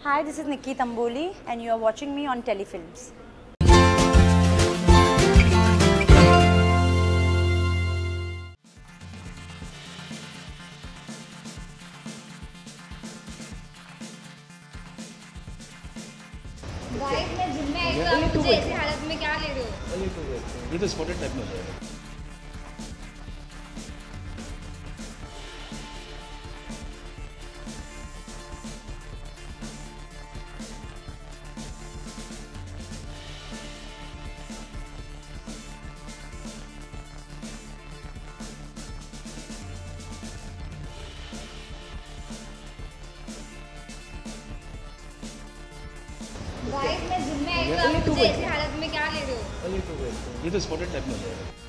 Hi, this is Nikki Tamboli and you are watching me on Telefilms. Guys मैं gym में आई तो मुझे ऐसी हालत में क्या ले रहे हो? ये तो स्पॉटेड टाइप में हो जाएगा। गाइस मैं जिम में आई तो मुझे ऐसी हालत में क्या ले रहे हो? ये तो स्पॉटेड टाइप में हो जाएगा।